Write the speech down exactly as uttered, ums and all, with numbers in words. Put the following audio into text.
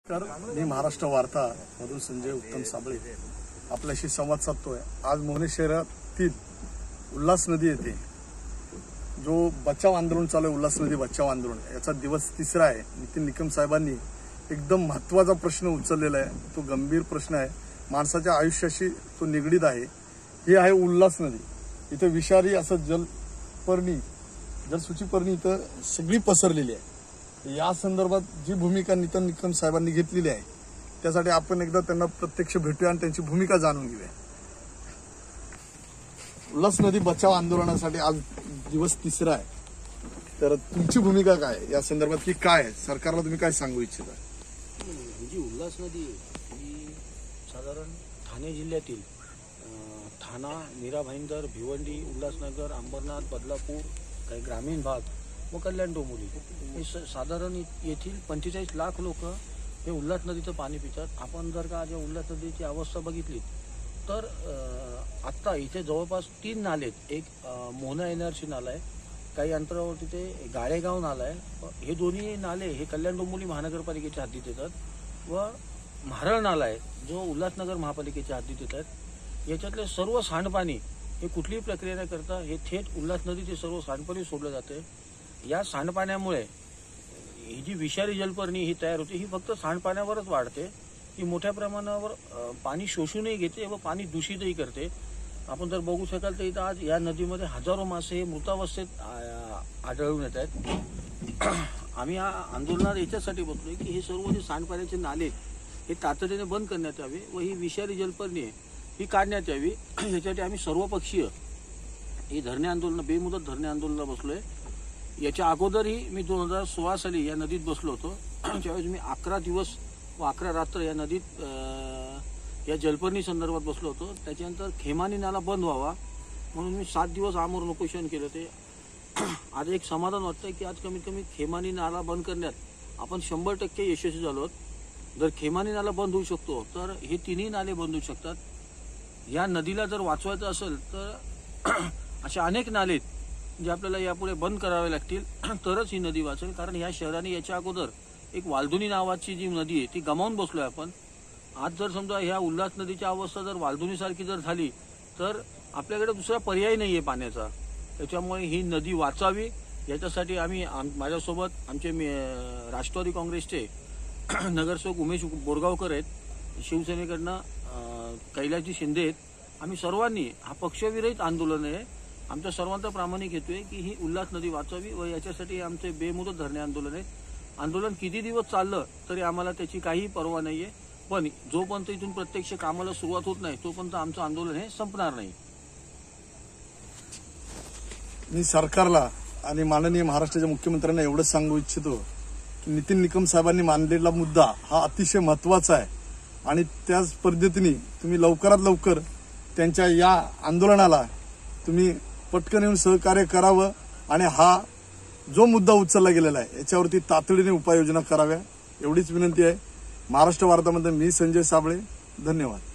मी महाराष्ट्र वार्ता मधून संजय उत्तम साबळे आपल्याशी संवाद साधतोय। आज मोहने शहरातील उल्हास नदी येथे जो बचाव आंदोलन चालू आहे, उल्हास नदी बचाव आंदोलन, याचा दिवस तिसरा आहे। नितीन निकम साहेबांनी एकदम महत्त्वाचा प्रश्न उचललेला आहे। तो गंभीर प्रश्न आहे, माणसाच्या आयुष्याशी तो निगडीत आहे। ही आहे उल्हास नदी। इथे विषारी असं जलपर्णी जलसूचीपर्णी इथं सगळी पसरलेली आहे। या संदर्भात जी भूमिका नितीन निकम साहेबांनी घेतलेली आहे त्यासाठी आपण एकदा त्यांना प्रत्यक्ष भेटूया आणि त्यांची भूमिका जाणून घेऊया। उल्हास नदी बचाव आंदोलनासाठी आज दिवस तिसरा आहे, तर तुमची भूमिका काय या संदर्भात, की काय आहे सरकारला तुम्ही काय सांगू इच्छिता? ही जी उल्हास नदी ही साधारण ठाणे जिल्ह्यातील ठाणा, मीरा भाईंदर, भिवंडी, उल्हासनगर, अंबरनाथ, बदलापूर, काही ग्रामीण भाग व कल्याण डोंबिवली हे साधारण येथील पंचेचाळीस लाख लोक हे उल्हास नदीचं पाणी पितात। आपण जर का या उल्हास नदीची अवस्था बघितली तर आत्ता इथे जवळपास तीन नाले आहेत। एक मोहना एनआरसी नाला आहे, काही अंतरावर तिथे गाळेगाव नाला आहे। हे दोन्ही नाले हे कल्याण डोंबिवली महानगरपालिकेच्या हद्दीत येतात व म्हारळ नाला आहे जो उल्हासनगर महापालिकेच्या हद्दीत येतात। याच्यातले सर्व सांडपाणी हे कुठलीही प्रक्रिया न करता हे थेट उल्हास नदीचे सर्व सांडपाणी सोडलं जाते। या सांडपाण्यामुळे ही जी विषारी जलपर्णी ही तयार होते ही फक्त सांडपाण्यावरच वाढते। ही मोठ्या प्रमाणावर पाणी शोषूनही घेते व पाणी दूषितही करते। आपण जर बघू शकाल तर इथं आज या नदीमध्ये हजारो मासे हे मृतावस्थेत आढळून येत आहेत। आम्ही या आंदोलनात याच्यासाठी बसलोय की हे सर्व जे सांडपाण्याचे नाले हे तातडीने बंद करण्यात यावे व ही विषारी जलपर्णी आहे ही काढण्यात यावी। याच्यासाठी आम्ही सर्वपक्षीय ही धरणे आंदोलन बेमुदत धरणे आंदोलनाला बसलोय। याच्या अगोदरही मी दोन हजार सोळा साली या नदीत बसलो होतो। त्यावेळेस मी अकरा दिवस व अकरा रात्र या नदीत या जलपर्णी संदर्भात बसलो होतो। त्याच्यानंतर खेमानी नाला बंद व्हावा म्हणून मी सात दिवस आमरण उपोषण केलं होते। आज एक समाधान वाटतंय की आज कमीत कमी खेमानी नाला बंद करण्यात आपण शंभर टक्के यशस्वी झालो आहोत। जर खेमानी नाला बंद होऊ शकतो तर हे तिन्ही नाले बंद होऊ शकतात। या नदीला जर वाचवायचं असेल तर अशा अनेक नाले जे आपल्याला यापुढे बंद करावे लागतील तरच ही नदी वाचेल। कारण ह्या शहराने याच्या अगोदर एक वालधुनी नावाची जी नदी आहे ती गमावून बसलोय आपण। आज जर समजा ह्या उल्हास नदीची अवस्था जर वालधुनीसारखी जर झाली तर आपल्याकडे दुसरा पर्याय नाहीये पाण्याचा। त्याच्यामुळे ही नदी वाचावी याच्यासाठी आम्ही माझ्यासोबत आमचे राष्ट्रवादी काँग्रेसचे नगरसेवक उमेश बोरगावकर आहेत, शिवसेनेकडनं कैलासजी शिंदे आहेत। आम्ही सर्वांनी हा पक्षविरहित आंदोलन आहे आमच्या सर्वांचा प्रामाणिक हेतू आहे की ही उल्हास नदी वाचावी व याच्यासाठी आमचे बेमुदत धरणे आंदोलन आहे। आंदोलन किती दिवस चाललं तरी आम्हाला त्याची काही पर्वा नाहीये, पण जोपर्यंत इथून प्रत्यक्ष कामाला सुरुवात होत नाही तोपर्यंत आमचं आंदोलन हे संपणार नाही। मी सरकारला आणि माननीय महाराष्ट्राच्या मुख्यमंत्र्यांना एवढंच सांगू इच्छितो की नितीन निकम साहेबांनी मांडलेला मुद्दा हा अतिशय महत्त्वाचा आहे आणि त्याच पद्धतीने तुम्ही लवकरात लवकर त्यांच्या या आंदोलनाला तुम्ही पटकन येऊन सहकार्य करावं आणि हा जो मुद्दा उचलला गेलेला आहे याच्यावरती तातडीने उपाययोजना कराव्या एवढीच विनंती आहे। महाराष्ट्र वार्तामध्ये मी संजय साबळे, धन्यवाद।